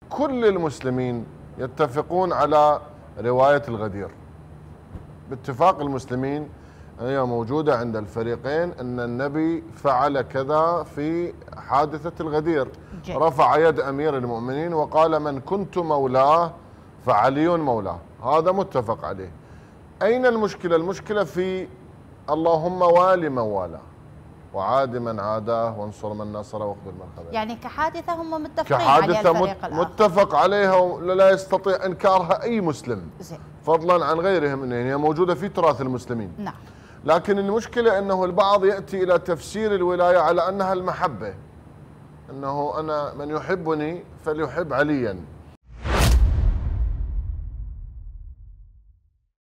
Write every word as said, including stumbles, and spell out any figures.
كل المسلمين يتفقون على رواية الغدير، باتفاق المسلمين هي موجودة عند الفريقين أن النبي فعل كذا في حادثة الغدير. جي. رفع يد أمير المؤمنين وقال من كنت مولاه فعلي مولاه، هذا متفق عليه. أين المشكلة؟ المشكلة في اللهم والي من والاه وعاد من عاداه وانصر من نصره واخذل من خذله. يعني كحادثة هم متفقين عليها الفريق الآخر، متفق عليها ولا يستطيع إنكارها أي مسلم. زي. فضلا عن غيرهم، إن هي موجودة في تراث المسلمين. نعم. لكن المشكلة أنه البعض يأتي إلى تفسير الولاية على أنها المحبة، أنه أنا من يحبني فليحب عليا.